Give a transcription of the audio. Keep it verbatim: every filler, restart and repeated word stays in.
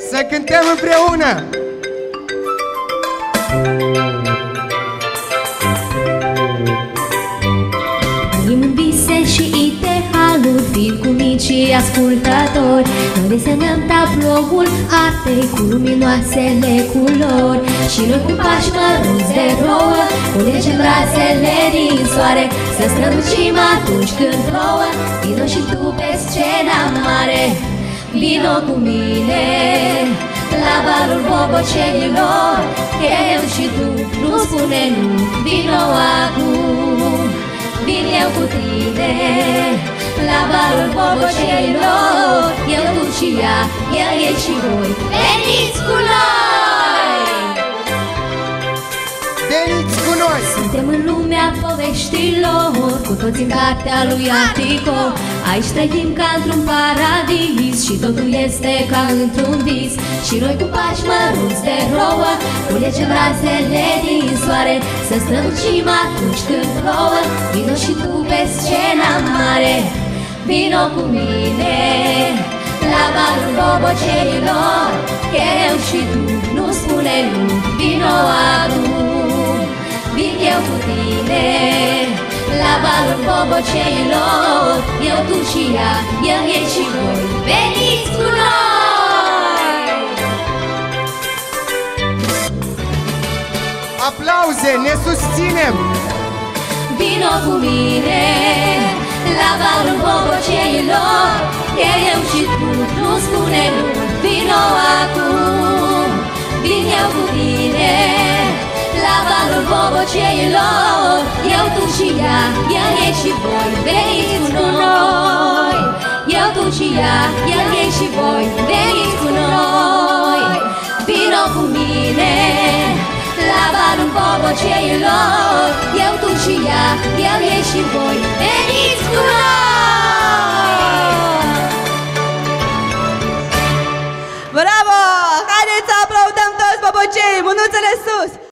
Să cântăm împreună! Trăim în vise și idealuri, fiind cu micii ascultători. Noi desenăm tabloul artei cu luminoasele culori. Și noi cu pași mărunți de rouă culegem razele din soare, să strălucim atunci când plouă. Vino și tu pe scena mare, vino cu mine la balul boboceilor. Eu și tu, nu spune nu, vino acum. Vin eu cu tine la balul boboceilor. Eu, tu și ea, el e și voi, veniți cu noi! Veniți cu noi! Suntem în lumea poveștilor, cu toți în cartea lui Artico. Aici trăim ca într-un paradis și totul este ca într-un vis. Și noi cu pași mărunți de rouă culegem razele din soare, să strălucim atunci când plouă. Vino și tu pe scena mare, vino cu mine la balul boboceilor. Eu și tu, nu spune nu, vino acum. Vin eu cu tine la balul boboceilor. Eu, tu și ea, el e și voi, veniți cu noi! Aplauze, ne susținem! Vino cu mine la balul boboceilor. Eu și tu, nu spune nu, vino acum. Vin eu cu tine la balul boboceilor. Eu, tu și ea, el e și voi, veniți cu noi. Eu, tu și ea, el e și voi, veniți cu noi. Vino cu mine la balul boboceilor. Eu, tu și ea, el e și voi, veniți cu noi. Bravo! Haideți să aplaudăm toți bobocei, mânuțele sus!